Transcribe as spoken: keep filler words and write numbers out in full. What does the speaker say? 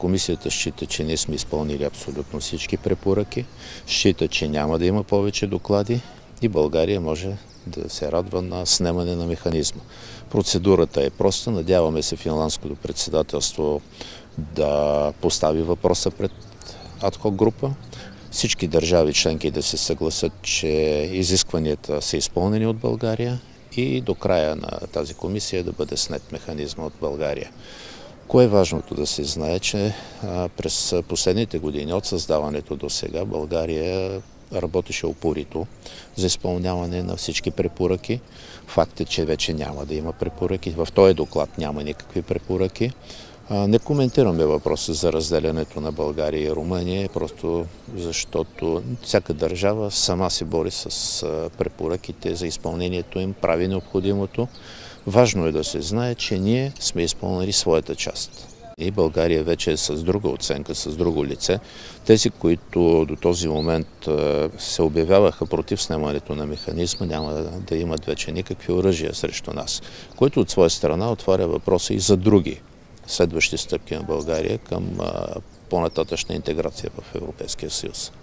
Комисията счита, че ние сме изпълнили абсолютно всички препоръки, счита, че няма да има повече доклади и България може да се радва на снемане на механизма. Процедурата е проста. Надяваме се финландското председателство да постави въпроса пред ад-хок група. Всички държави членки да се съгласят, че изискванията са изпълнени от България и до края на тази комисия да бъде снет механизма от България. Кое е важното да се знае, че през последните години от създаването до сега България работеше упорито за изпълняване на всички препоръки. Факт е, че вече няма да има препоръки. В този доклад няма никакви препоръки. Не коментираме въпроса за разделянето на България и Румъния, просто защото всяка държава сама се бори с препоръките за изпълнението им, прави необходимото. Важно е да се знае, че ние сме изпълнили своята част. И България вече е с друга оценка, с друго лице. Тези, които до този момент се обявяваха против снемането на механизма, няма да имат вече никакви оръжия срещу нас, което от своя страна отваря въпроса и за други следващи стъпки на България към по-нататъчна интеграция в Европейския съюз.